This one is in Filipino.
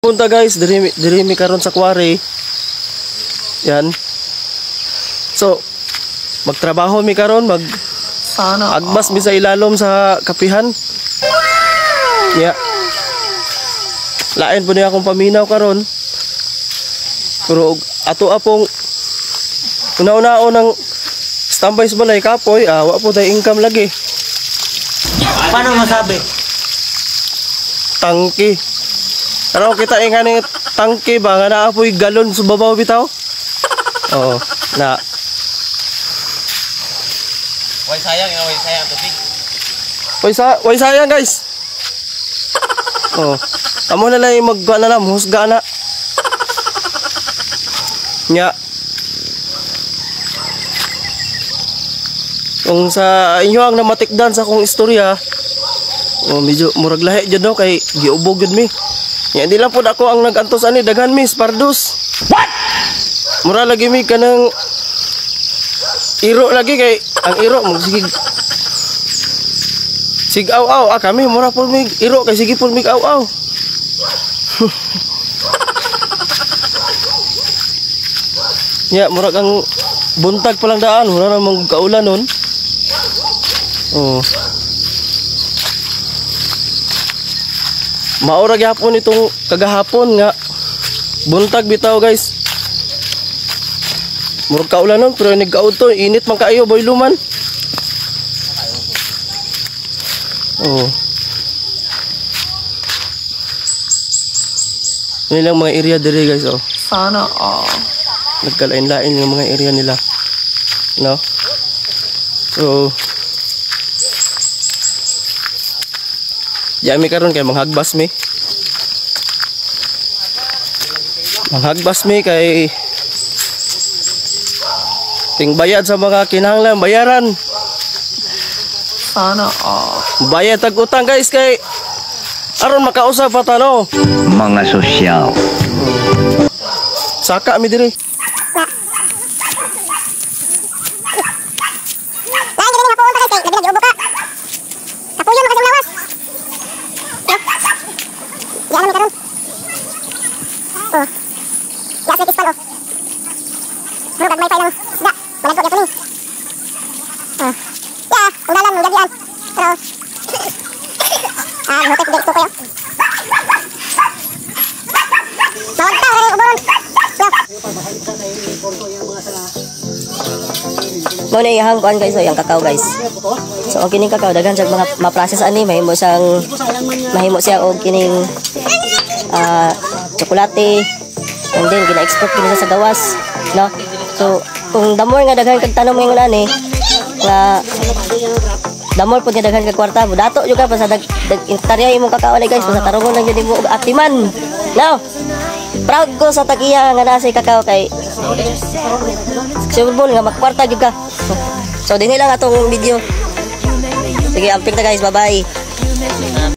Punta guys, diri mi karon sa quarry. Yan. So, magtrabaho mi karon, agbas mi sa ilalom sa kapihan. Ya. Lain po niya akong paminaw karon. Pero ato apong una-unao ng standby sa balay kapoy, wa po tayo income lagi. Paano masabi? Tangki. Pero kita ingani tangki ba nga naapoy galon sa babaw bitaw? Oo, na. Way sayang tubig. Way sayang guys. Oh. Amo na lang magwa na lang husga na. Nya. Kung sa inyo ang namatikdan sa akong istorya, medyo murag lahi jud no kay giubog jud mi. Nya di lang pud ako ang nagantos ani daghan mi Spardos. What? Mura lagi mi kanang iro lagi kay ang iro magsigig. Sig-aw-aw kami mura pud mi iro kay sige pud mi aw-aw. Ya, murag ang buntag pa lang daan, wala namang kaulan nun. Oh. Maura gyapon itong kagahapon nga buntag bitaw guys. Murag kaulan nun pero nagkaud to, init man kaayo boy luman. Oh. Ini lang mga area diri guys oh. Sana Nagkalain-lain yung mga area nila. No? So yami karon kay manghagbas mi. Manghagbas mi kay ting bayad sa mga kinahanglan bayaran. Sana Bayad tag utang guys kay aron makausap pa tano. Mga sosyal. Saka mi diri. Mo na ihang kuan guys, so yang kakao guys. So og kining kakao daghan sa mga ma-process ani mahimo siya og kining tsokolate and then gina-export kini sa gawas, no? So kung damor nga daghan kag tanom ngayon ani nga damor pud nga daghan kag kwarta mo dato jud ka pa sa intarya imong kakao ni guys, sa tarungon lang jud mo og atiman. No? Proud ko sa tagiya nga nasa kakao kay sure nga magkwarta jud ka. So dinhi lang atong video. Sige, amping na guys, bye bye.